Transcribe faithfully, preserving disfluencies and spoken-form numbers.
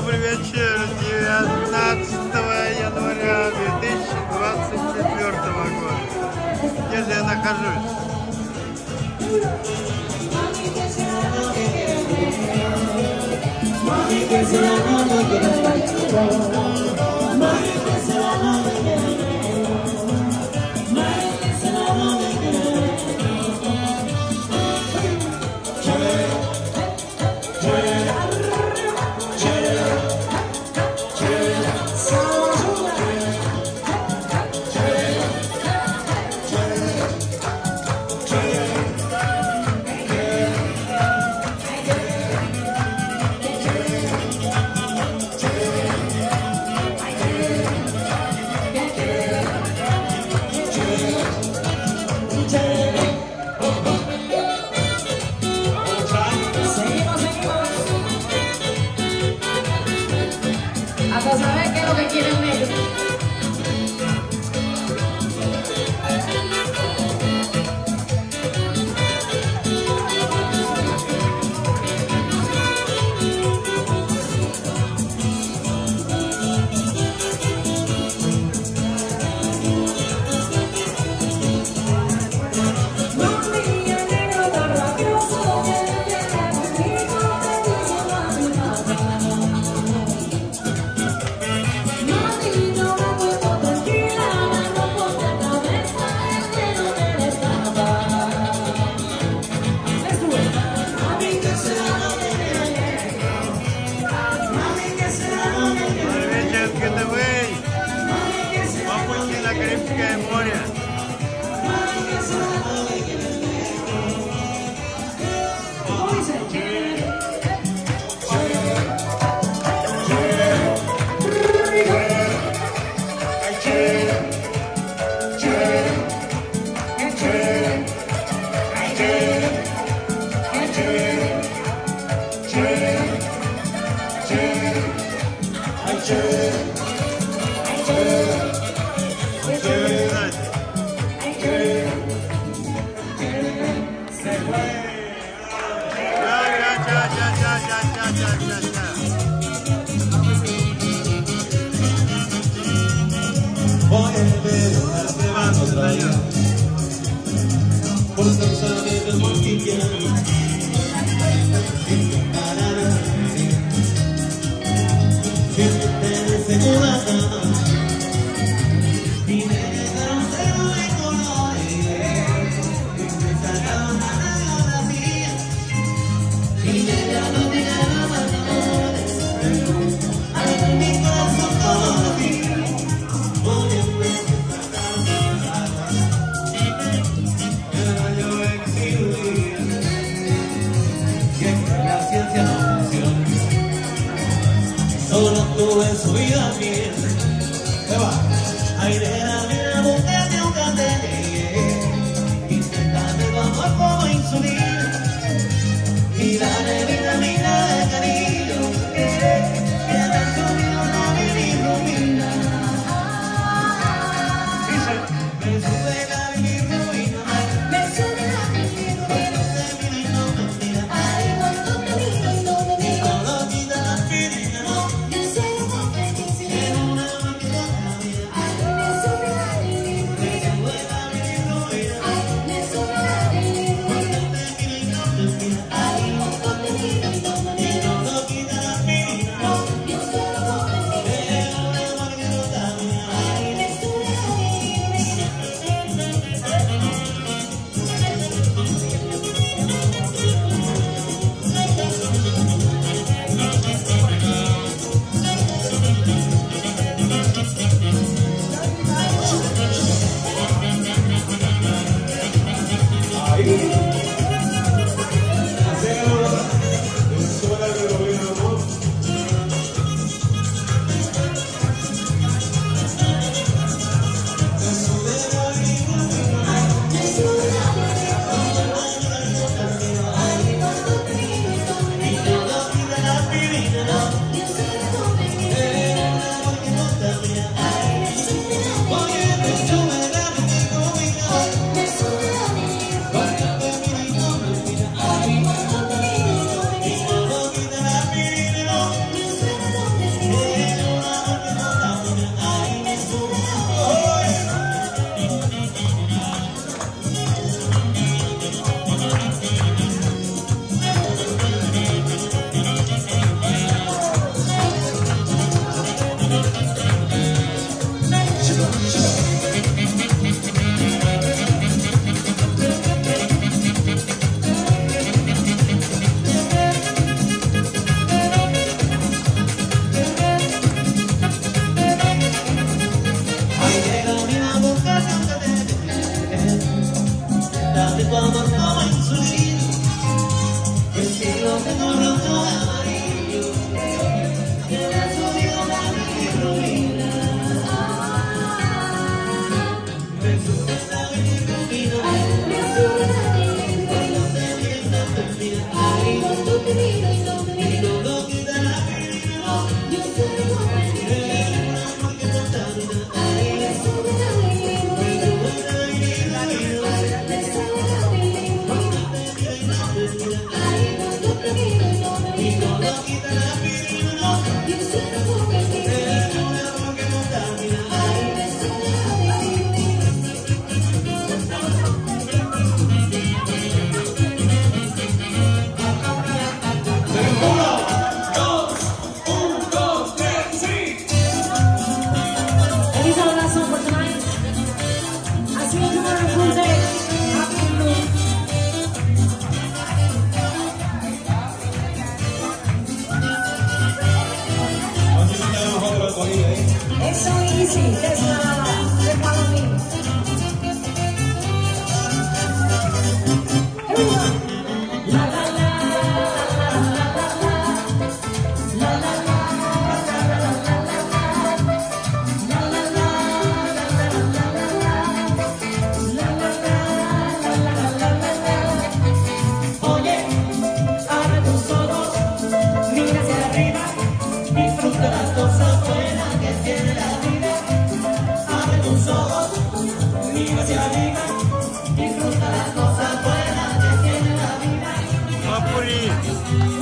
Добрый вечер, девятнадцатого января две тысячи двадцать четвёртого года. Где же я нахожусь? Hasta saber qué es lo que quieren ellos. Карибское море. Por causa del montipiano siempre segura y me dejaron cero de colores y me sacaron a la mía y me dejaron de ganar valores a mi corazón todo ti. Solo tuve su vida bien. ¿Qué va? Aire la vida, búsquete un candel. Intentame tu amor como insulina y dale vitamina de cariño que me ha subido la bilirrubina. Me sube la bilirrubina, me sube la bilirrubina, te miro y no me mira, ay, cuando te miro y no me mira, todo quita la aspirina. Yo soy un hombre que se y no lo quita la aspirina. Es un amor que contamina. Eso easy, es la de Palomín. La la la la la la Oye, abre tus ojos, mira hacia arriba, disfruta las cosas buenas que tiene la vida. Abre tus ojos, mira hacia arriba, disfruta las cosas buenas que tiene la vida. Papuri.